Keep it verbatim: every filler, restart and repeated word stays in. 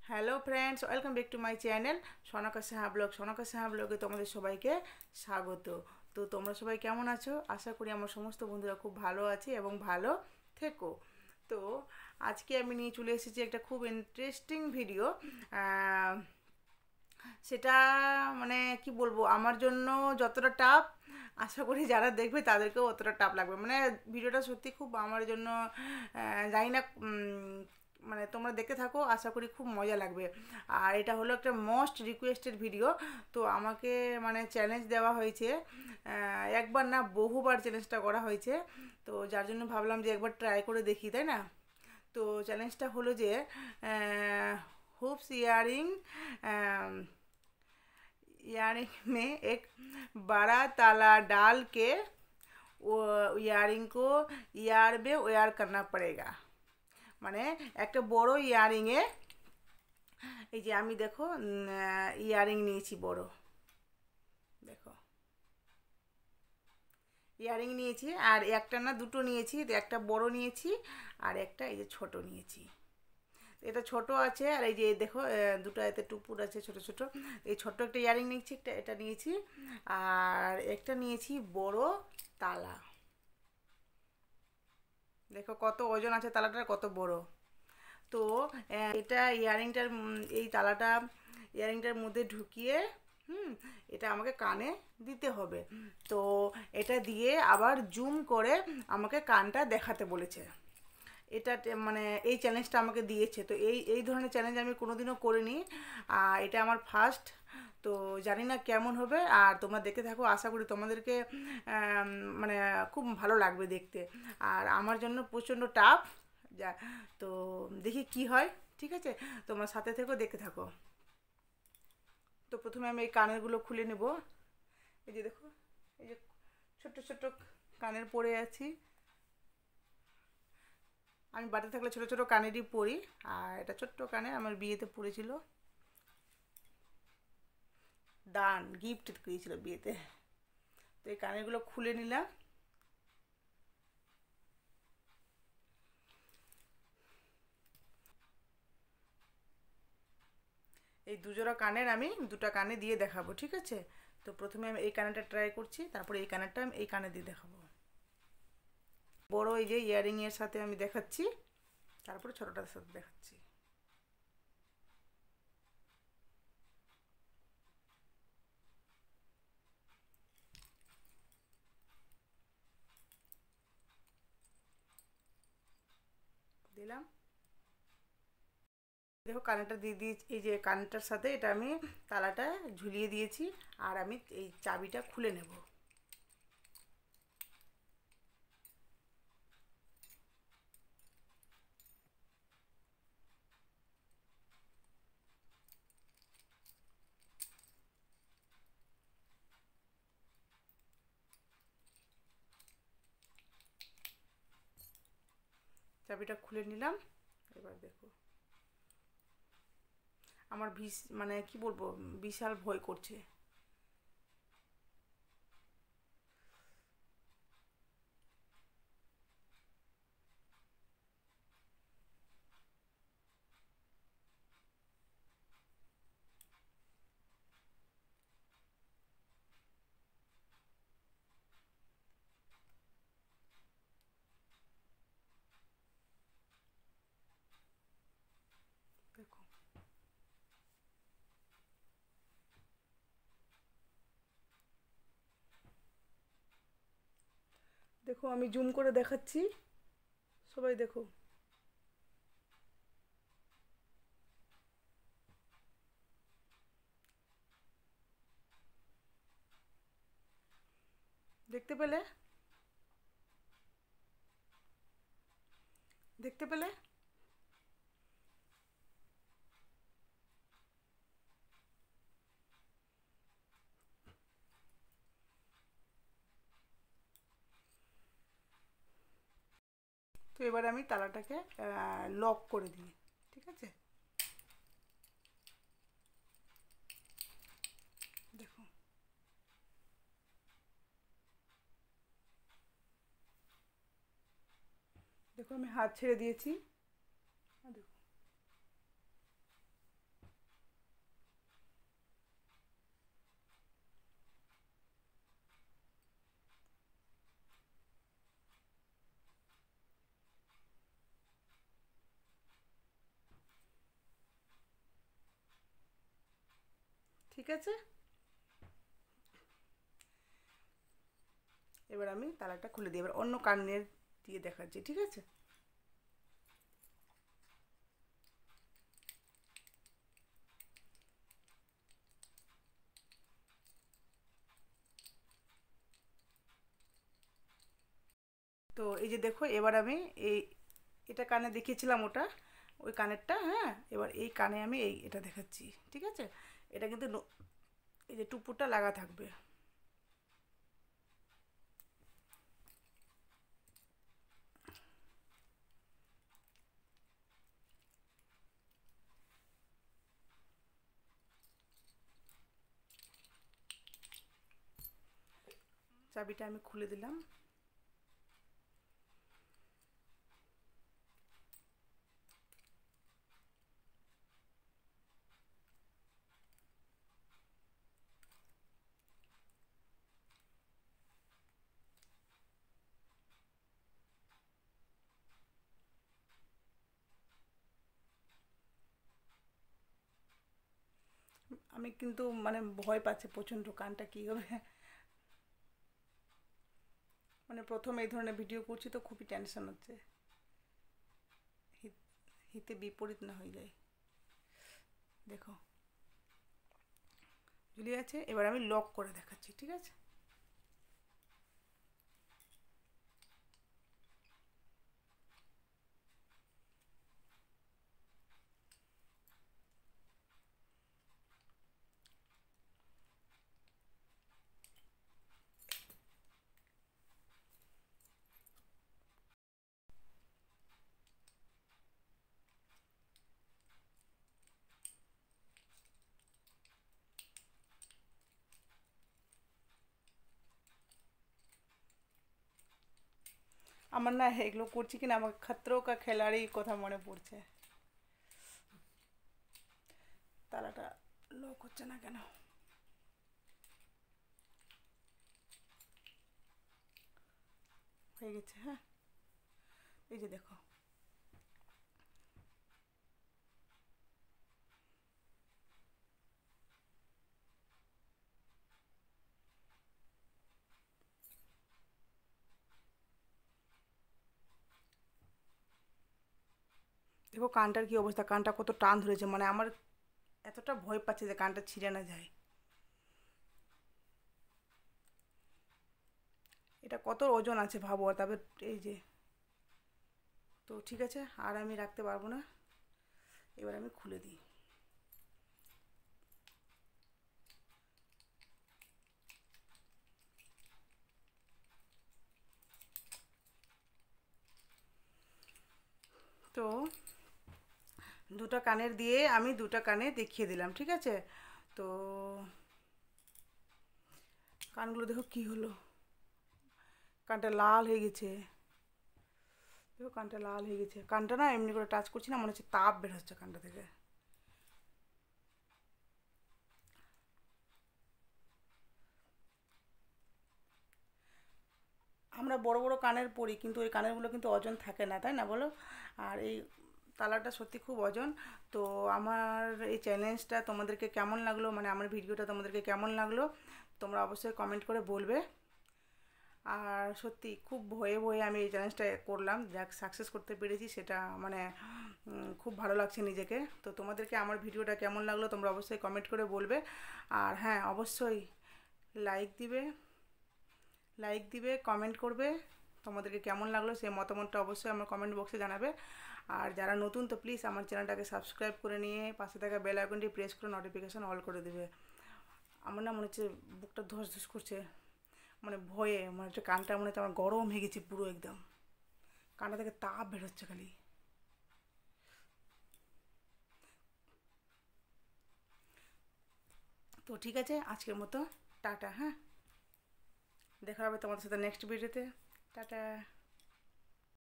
Hello friends, welcome back to my channel Sonka Saha blog. Sonka Saha ব্লগে তোমাদের সবাইকে স্বাগত। তো তোমরা সবাই কেমন আছো? আশা করি আমার সমস্ত বন্ধুরা খুব ভালো আছে এবং ভালো থেকো। তো আজকে আমি নিয়ে চলে এসেছি একটা খুব ইন্টারেস্টিং ভিডিও। সেটা মানে কি বলবো, আমার জন্য যতটা টাফ, আশা করি যারা দেখবে তাদেরকেও অতটা টাফ লাগবে। মানে ভিডিওটা সত্যি খুব আমার জন্য, আহ, জানি না, উম, মানে তোমরা দেখতে থাকো, আশা করি খুব মজা লাগবে। আর এটা হলো একটা মোস্ট রিকোয়েস্টেড ভিডিও। তো আমাকে মানে চ্যালেঞ্জ দেওয়া হয়েছে, আহ, একবার না বহুবার চ্যালেঞ্জটা করা হয়েছে। তো যার জন্য ভাবলাম যে একবার ট্রাই করে দেখি, তাই না? তো চ্যালেঞ্জটা হলো যে हुप्स इयरिंग इयरिंग में एक बड़ा ताला डाल के वो ইয়ারিং को ইয়ার में ওয়ার करना पड़ेगा। মানে একটা বড় ইয়ারিংয়ে, এই যে আমি দেখো ইয়ারিং নিয়েছি বড়, দেখো ইয়ারিং নিয়েছি, আর একটা না দুটো নিয়েছি, একটা বড় নিয়েছি আর একটা এই যে ছোট নিয়েছি। এটা ছোট আছে, আর এই যে দেখো দুটো এতে টুপুর আছে ছোট ছোট। এই ছোট্ট একটা ইয়ারিং নিয়েছি, একটা এটা নিয়েছি, আর একটা নিয়েছি বড় তালা। দেখো কত ওজন আছে তালাটার, কত বড়। তো এটা ইয়ারিংটার, এই তালাটা ইয়ারিংটার মধ্যে ঢুকিয়ে, হুম, এটা আমাকে কানে দিতে হবে। তো এটা দিয়ে আবার জুম করে আমাকে কানটা দেখাতে বলেছে। এটা মানে এই চ্যালেঞ্জটা আমাকে দিয়েছে। তো এই এই ধরনের চ্যালেঞ্জ আমি কোনোদিনও করিনি, আর এটা আমার ফার্স্ট। তো জানি না কেমন হবে, আর তোমরা দেখতে থাকো, আশা করি তোমাদেরকে মানে খুব ভালো লাগবে দেখতে। আর আমার জন্য প্রচণ্ড টাফ যা। তো দেখি কি হয়, ঠিক আছে? তোমরা সাথে থেকো, দেখতে থাকো। তো প্রথমে আমি এই কানেরগুলো খুলে নেব। এই যে দেখো, এই যে ছোট্ট ছোট্ট কানের পরে আছি। আমি বাড়িতে থাকলে ছোটো ছোটো কানেরই পরি, আর এটা ছোট্ট কানে আমার বিয়েতে পড়েছিল, দান গিফট দিয়েছিল বিয়েতে। তো এই কানেরগুলো খুলে নিলাম। এই দুজোড়া কানের আমি দুটো কানে দিয়ে দেখাবো, ঠিক আছে? তো প্রথমে আমি এই কানেরটা ট্রাই করছি, তারপরে এই কানেরটা আমি এই কানে দিয়ে দেখাবো। বড় এই যে ইয়ারিং এর সাথে আমি দেখাচ্ছি, তারপরে ছোটটার সাথে দেখাচ্ছি। দিলাম। দেখো কানেরটা দিয়ে দিয়েছি, এই যে কানেরটার সাথে এটা আমি তালাটা ঝুলিয়ে দিয়েছি, আর আমি এই চাবিটা খুলে নেব। চাবিটা খুলে নিলাম। এবার দেখো, আমার ভিস মানে কি বলবো, বিশাল ভয় করছে। দেখো, দেখো আমি জুম করে দেখাচ্ছি, সবাই দেখো। দেখতে পেলে? দেখতে পেলে? তো এবার আমি তালাটাকে লক করে দিই, ঠিক আছে? দেখো, দেখো আমি হাত ছেড়ে দিয়েছি। আর দেখো, ঠিক আছে, এবার আমি তালাটা খুলে দিই, এবার অন্য কানের দিয়ে দেখাচ্ছি, ঠিক আছে। তো এই যে দেখো, এবার আমি এই এটা কানে দেখিয়েছিলাম ওটা, ওই কানেরটা, হ্যাঁ, এবার এই কানে আমি এই এটা দেখাচ্ছি, ঠিক আছে। এটা কিন্তু এই যে টুপুরটা লাগা থাকবে। চাবিটা আমি খুলে দিলাম। আমি কিন্তু মানে ভয় পাচ্ছি প্রচণ্ড, কানটা কী হবে, মানে প্রথম এই ধরনের ভিডিও করছি তো খুবই টেনশন হচ্ছে, হিতে বিপরীত না হয়ে যায়। দেখো ঝুলিয়ে আছে, এবার আমি লক করে দেখাচ্ছি, ঠিক আছে। আমার না এগুলো করছি কিনা আমার খতরো কা খেলাড়ি কথা মনে পড়ছে। তালাটা লক হচ্ছে না কেন? হয়ে গেছে, হ্যাঁ, এই যে দেখো। দেখো কানটার কি অবস্থা, কানটা কত টান ধরেছে, মানে আমার এতটা ভয় পাচ্ছে যে কানটা ছিঁড়ে না যায়। এটা কত ওজন আছে ভাবো, তবে এই যে, তো ঠিক আছে, আর আমি রাখতে পারবো না, এবার আমি খুলে দিই। তো দুটো কানের দিয়ে আমি দুটো কানে দেখিয়ে দিলাম, ঠিক আছে। তো কানগুলো দেখো কি হলো, কানটা লাল হয়ে গেছে, দেখো কানটা লাল হয়ে গেছে। কানটা না এমনি করে টাচ করছি না, মনে হচ্ছে তাপ বের হচ্ছে কানটা থেকে। আমরা বড় বড় কানের পরি, কিন্তু ওই কানেরগুলো কিন্তু ওজন থাকে না, তাই না বলো? আর এই তালাটা সত্যি খুব ওজন। তো আমার এই চ্যালেঞ্জটা তোমাদেরকে কেমন লাগলো, মানে আমার ভিডিওটা তোমাদেরকে কেমন লাগলো তোমরা অবশ্যই কমেন্ট করে বলবে। আর সত্যি খুব ভয়ে ভয়ে আমি এই চ্যালেঞ্জটা করলাম, যাক সাকসেস করতে পেরেছি, সেটা মানে উম, খুব ভালো লাগছে নিজেকে। তো তোমাদেরকে আমার ভিডিওটা কেমন লাগলো তোমরা অবশ্যই কমেন্ট করে বলবে। আর হ্যাঁ, অবশ্যই লাইক দিবে, লাইক দিবে, কমেন্ট করবে, তোমাদেরকে কেমন লাগলো সেই মতামতটা অবশ্যই আমার কমেন্ট বক্সে জানাবে। আর যারা নতুন তো প্লিজ আমার চ্যানেলটাকে সাবস্ক্রাইব করে নিয়ে পাশে থাকা বেল আইকনটি প্রেস করে নোটিফিকেশান অল করে দেবে। আমার না মনে হচ্ছে বুকটা ধস ধস করছে, মানে ভয়ে, মানে হচ্ছে কানটা মনে হচ্ছে আমার গরম হয়ে গেছে পুরো একদম, কানটা থেকে তাপ বেরোচ্ছে খালি। তো ঠিক আছে, আজকের মতো টাটা, হ্যাঁ, দেখা হবে তোমাদের সাথে নেক্সট ভিডিওতে। টাটা।